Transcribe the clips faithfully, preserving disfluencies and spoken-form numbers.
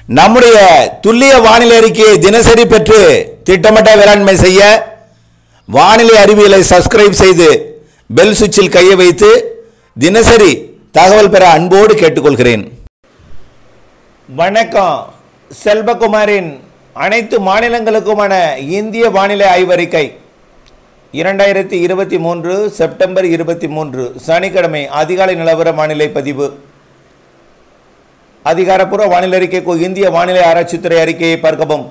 நம்முடைய துல்லிய வானிலை அறிக்கையை தினசரி பெற்று திட்டமிட்ட வேளாண்மை செய்ய வானிலை அறிவியலை சப்ஸ்கிரைப் செய்து பெல் சுவிட்சில் கையை வைத்து தினசரி தகவல் பெற அன்போடு கேட்டுக்கொள்கிறேன். வணக்கம். செல்வகுமாரின் அனைத்து மாநிலங்களுக்குமான இந்திய வானிலை ஆய்வறிக்கை இரண்டாயிரத்தி இருபத்தி மூன்று செப்டம்பர் இருபத்தி மூன்று சனிக்கிழமை அதிகாலை நிலவர வானிலை பதிவு. அதிகாரப்பூர்வ வானிலை அறிக்கைக்கு இந்திய வானிலை ஆராய்ச்சித்துறை அறிக்கையை பார்க்கவும்.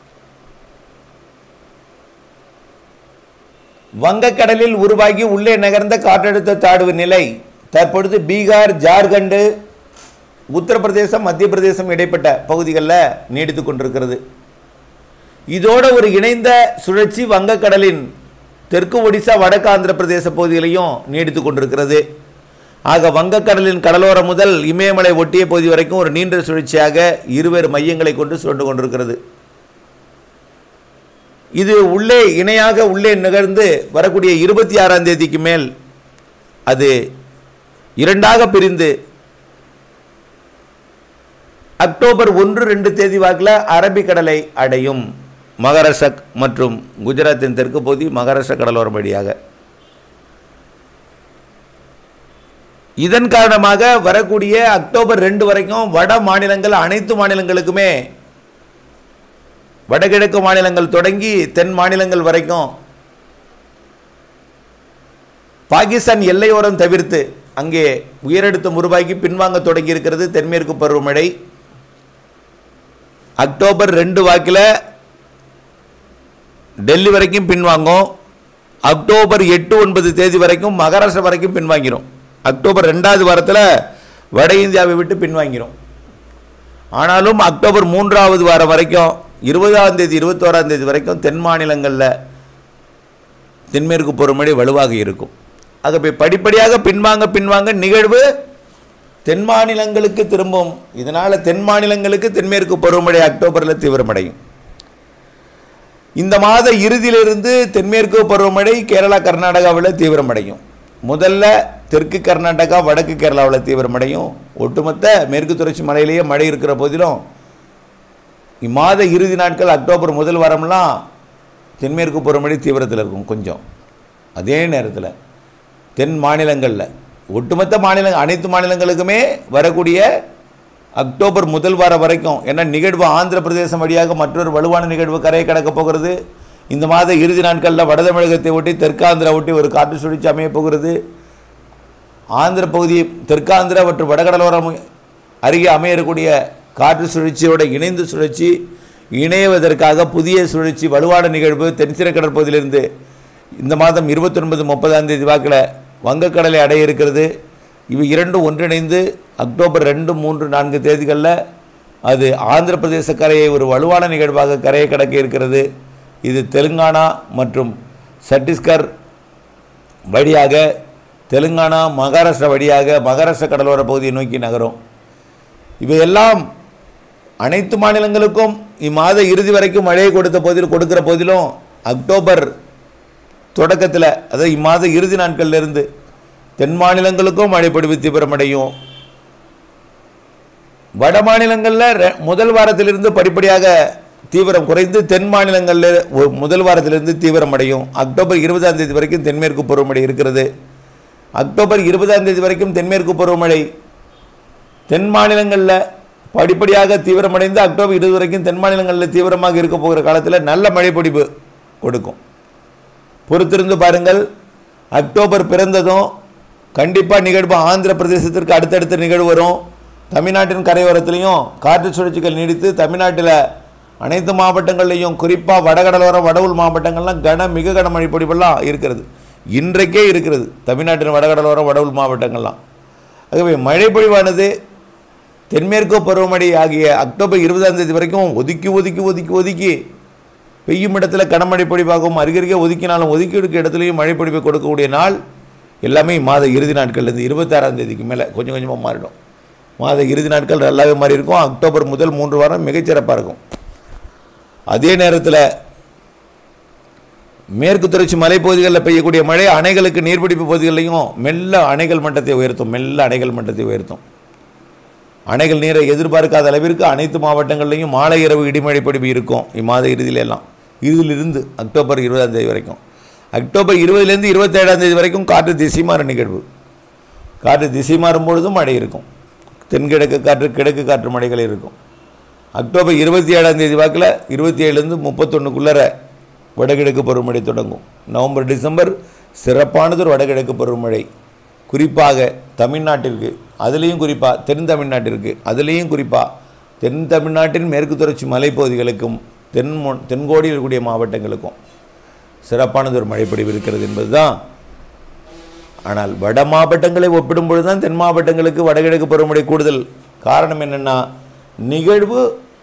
வங்கக்கடலில் உருவாகி உள்ளே நகர்ந்த காற்றழுத்த தாழ்வு நிலை தற்பொழுது பீகார், ஜார்க்கண்ட், உத்தரப்பிரதேசம், மத்திய பிரதேசம் இடைப்பட்ட பகுதிகளில் நீடித்துக் கொண்டிருக்கிறது. இதோட ஒரு இணைந்த சுழற்சி வங்கக்கடலின் தெற்கு ஒடிசா, வடக்கு ஆந்திர பிரதேச பகுதிகளையும் நீடித்துக் கொண்டிருக்கிறது. ஆக வங்கக்கடலின் கடலோரம் முதல் இமயமலை ஒட்டிய பகுதி வரைக்கும் ஒரு நீண்ட சுழற்சியாக இருவேறு மையங்களை கொண்டு சுழன்று கொண்டிருக்கிறது. இது உள்ளே இணையாக உள்ளே நிகழ்ந்து வரக்கூடிய இருபத்தி ஆறாம் தேதிக்கு மேல் அது இரண்டாக பிரிந்து அக்டோபர் ஒன்று ரெண்டு தேதி வாக்கில் அரபிக்கடலை அடையும். மகாராஷ்டிரா மற்றும் குஜராத்தின் தெற்கு பகுதி மகாராஷ்டிரா கடலோரம் வழியாக. இதன் காரணமாக வரக்கூடிய அக்டோபர் ரெண்டு வரைக்கும் வட மாநிலங்கள் அனைத்து மாநிலங்களுக்குமே வடகிழக்கு மாநிலங்கள் தொடங்கி தென் மாநிலங்கள் வரைக்கும் பாகிஸ்தான் எல்லையோரம் தவிர்த்து அங்கே உயரழுத்தம் உருவாகி பின்வாங்க தொடங்கி இருக்கிறது. தென்மேற்கு பருவமழை அக்டோபர் ரெண்டு வாக்கில் டெல்லி வரைக்கும் பின்வாங்கும். அக்டோபர் எட்டு ஒன்பது தேதி வரைக்கும் மகாராஷ்டிரா வரைக்கும் பின்வாங்கிடும். அக்டோபர் ரெண்டாவது வாரத்தில் வட இந்தியாவை விட்டு பின்வாங்கிடும். ஆனாலும் அக்டோபர் மூன்றாவது வாரம் வரைக்கும் இருபதாம் தேதி இருபத்தோராம் தேதி வரைக்கும் தென் மாநிலங்களில் தென்மேற்கு பருவமழை வலுவாக இருக்கும். ஆகவே படிப்படியாக பின்வாங்க பின்வாங்க நிகழ்வு தென் மாநிலங்களுக்கு திரும்பும். இதனால் தென் மாநிலங்களுக்கு தென்மேற்கு பருவமழை அக்டோபரில் தீவிரமடையும். இந்த மாத இறுதியிலிருந்து தென்மேற்கு பருவமழை கேரளா, கர்நாடகாவில் தீவிரமடையும். முதல்ல தெற்கு கர்நாடகா, வடக்கு கேரளாவில் தீவிரமடையும். ஒட்டுமொத்த மேற்கு தொடர்ச்சி மலையிலேயே மழை இருக்கிற போதிலும் இம்மாத இறுதி நாட்கள் அக்டோபர் முதல் வாரம்லாம் தென்மேற்கு பருவமழை தீவிரத்தில் இருக்கும் கொஞ்சம். அதே நேரத்தில் தென் மாநிலங்களில் ஒட்டுமொத்த மாநில அனைத்து மாநிலங்களுக்குமே வரக்கூடிய அக்டோபர் முதல் வாரம் வரைக்கும், ஏன்னா நிகழ்வு ஆந்திர பிரதேசம் வழியாக மற்றொரு வலுவான நிகழ்வு கரையை கடக்கப் போகிறது. இந்த மாத இறுதி நாட்களில் வட தமிழகத்தை ஒட்டி தெற்காந்திரா ஒட்டி ஒரு காற்று சுழற்சி அமையப் போகிறது. ஆந்திர பகுதி, தெற்காந்திரா மற்றும் வடகடலோரம் அருகே அமையக்கூடிய காற்று சுழற்சியோட இணைந்து சுழற்சி இணைவதற்காக புதிய சுழற்சி வலுவான நிகழ்வு தென்சிர கடற்பகுதியிலிருந்து இந்த மாதம் இருபத்தி ஒன்பது முப்பதாம் தேதி வாக்கில் வங்கக்கடலை அடைய இருக்கிறது. இவை இரண்டும் ஒன்றிணைந்து அக்டோபர் ரெண்டு மூன்று நான்கு தேதிகளில் அது ஆந்திர பிரதேச கரையை ஒரு வலுவான நிகழ்வாக கரையை கடக்க இருக்கிறது. இது தெலுங்கானா மற்றும் சத்தீஸ்கர் வழியாக, தெலுங்கானா மகாராஷ்டிரா வழியாக மகாராஷ்டிரா கடலோர பகுதியை நோக்கி நகரும். இவையெல்லாம் அனைத்து மாநிலங்களுக்கும் இம்மாத இறுதி வரைக்கும் மழையை கொடுத்த போதிலும் கொடுக்கிற போதிலும் அக்டோபர் தொடக்கத்தில், அதாவது இம்மாத இறுதி நாட்களிலிருந்து தென் மாநிலங்களுக்கும் மழை பொழிவு தீவிரமடையும். வட மாநிலங்களில் முதல் வாரத்திலிருந்து படிப்படியாக தீவிரம் குறைந்து தென் மாநிலங்களில் முதல் வாரத்திலிருந்து தீவிரமடையும். அக்டோபர் இருபதாம் தேதி வரைக்கும் தென்மேற்கு பருவமழை இருக்கிறது. அக்டோபர் இருபதாம் தேதி வரைக்கும் தென்மேற்கு பருவமழை தென் மாநிலங்களில் படிப்படியாக தீவிரமடைந்து அக்டோபர் இருபது வரைக்கும் தென் மாநிலங்களில் தீவிரமாக இருக்க போகிற காலத்தில் நல்ல மழை பொழிவு கொடுக்கும். பொறுத்திருந்து பாருங்கள். அக்டோபர் பிறந்ததும் கண்டிப்பாக நிகழ்வு ஆந்திர பிரதேசத்திற்கு அடுத்தடுத்த நிகழ்வு வரும். தமிழ்நாட்டின் கரையோரத்திலையும் காற்று சுழற்சிகள் நீடித்து தமிழ்நாட்டில் அனைத்து மாவட்டங்கள்லையும் குறிப்பாக வடகடலோரம், வட உள் மாவட்டங்கள்லாம் கன மிக கன மழை பொழிவெல்லாம் இருக்கிறது. இன்றைக்கே இருக்கிறது தமிழ்நாட்டின் வடகடலோரம், வட உள் மாவட்டங்கள்லாம். ஆகவே மழை பொழிவானது தென்மேற்கு பருவமழை ஆகிய அக்டோபர் இருபதாம் தேதி வரைக்கும் ஒதுக்கி ஒதுக்கி ஒதுக்கி ஒதுக்கி பெய்யும் இடத்துல கனமழை பொழிவாகவும், அருகருகே ஒதுக்கினாலும் ஒதுக்கி எடுக்க இடத்துலையும் மழை பொழிவை கொடுக்கக்கூடிய நாள் எல்லாமே மாத இறுதி நாட்கள்லேருந்து இருபத்தாறாம் தேதிக்கு மேலே கொஞ்சம் கொஞ்சமாக மாறிடும். மாத இறுதி நாட்கள் நல்லாவே மாறி இருக்கும். அக்டோபர் முதல் மூன்று வாரம் மிகச்சிறப்பாக இருக்கும். அதே நேரத்தில் மேற்கு தொடர்ச்சி மலைப்பகுதிகளில் பெய்யக்கூடிய மழை அணைகளுக்கு நீர்பிடிப்பு பகுதிகளிலையும் மெல்ல அணைகள் மட்டத்தை உயர்த்தும் மெல்ல அணைகள் மட்டத்தை உயர்த்தும் அணைகள் நீரை எதிர்பார்க்காத அளவிற்கு அனைத்து மாவட்டங்கள்லையும் மாலை இரவு இடிமழை பொழிவு இருக்கும் இம்மாத இறுதியில எல்லாம். இறுதியிலிருந்து அக்டோபர் இருபதாம் தேதி வரைக்கும். அக்டோபர் இருபதுலேருந்து இருபத்தேழாம் தேதி வரைக்கும் காற்று திசை மாற நிகழ்வு. காற்று திசை மாறும் பொழுதும் மழை இருக்கும். தென்கிழக்கு காற்று கிழக்கு காற்று மழைகள் இருக்கும். அக்டோபர் இருபத்தி ஏழாம் தேதி வாக்கில் இருபத்தி ஏழுலேருந்து முப்பத்தொன்றுக்குள்ளர வடகிழக்கு பருவமழை தொடங்கும். நவம்பர் டிசம்பர் சிறப்பானதொரு வடகிழக்கு பருவமழை, குறிப்பாக தமிழ்நாட்டிற்கு, அதுலேயும் குறிப்பாக தென் தமிழ்நாட்டிற்கு, அதுலேயும் குறிப்பாக தென் தமிழ்நாட்டின் மேற்கு தொடர்ச்சி மலைப்பகுதிகளுக்கும் தென் தென்கோடியில் இருக்கக்கூடிய மாவட்டங்களுக்கும் சிறப்பானதொரு மழைப்பொழிவு இருக்கிறது என்பது தான். ஆனால் வட மாவட்டங்களை ஒப்பிடும்பொழுது தான் தென் மாவட்டங்களுக்கு வடகிழக்கு பருவமழை கூடுதல். காரணம் என்னென்னா, நிகழ்வு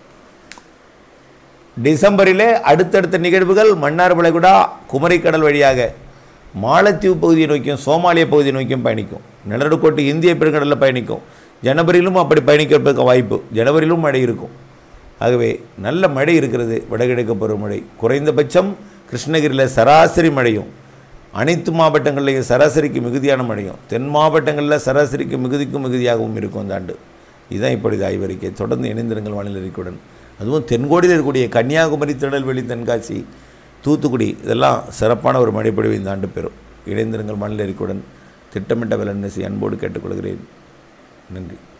டிசம்பரிலே அடுத்தடுத்த நிகழ்வுகள் மன்னார் வளைகுடா குமரிக்கடல் வழியாக மாலத்தீவு பகுதியை நோக்கியும் சோமாலிய பகுதியை நோக்கியும் பயணிக்கும். நிலநடுக்கோட்டு இந்திய பெருங்கடலில் பயணிக்கும். ஜனவரியிலும் அப்படி பயணிக்கிறதுக்கு வாய்ப்பு. ஜனவரியிலும் மழை இருக்கும். ஆகவே நல்ல மழை இருக்கிறது. வடகிழக்கு பருவமழை குறைந்தபட்சம் கிருஷ்ணகிரியில் சராசரி மழையும், அனைத்து மாவட்டங்களிலேயும் சராசரிக்கு மிகுதியான மழையும், தென் மாவட்டங்களில் சராசரிக்கு மிகுதிக்கும் மிகுதியாகவும் இருக்கும் இந்த ஆண்டு. இதுதான் இப்பொழுது ஆய்வறிக்கை. தொடர்ந்து இணைந்திருங்கள் வானிலை அறிக்கையுடன். அதுவும் தென்கோடியில் இருக்கக்கூடிய கன்னியாகுமரி, திருநெல்வேலி, தென்காசி, தூத்துக்குடி இதெல்லாம் சிறப்பான ஒரு மழைப்பொழிவு இந்த ஆண்டு பெறும். இணைந்திருங்கள் வானிலை அறிக்கையுடன். திட்டமிட்ட வேளாண்மை அன்போடு கேட்டுக்கொள்கிறேன். நன்றி.